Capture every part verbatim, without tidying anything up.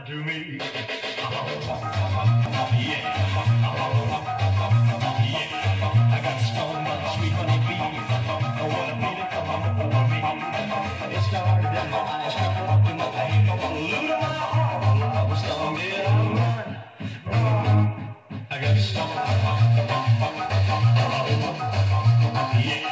to me. Yeah. I got strong but sweet honey bee. I wanna be the come over me. It started in my eyes, crept up in my veins, polluted my heart. I was stung it on. I got stung. Yeah.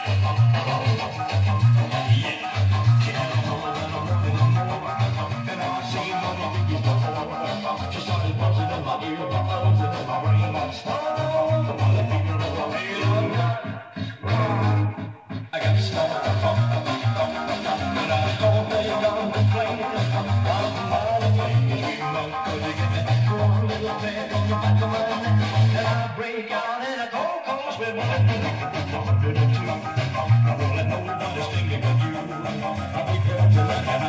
Break out in a cold, cold sweat. I won't let nobody sting me but you. I'll be good to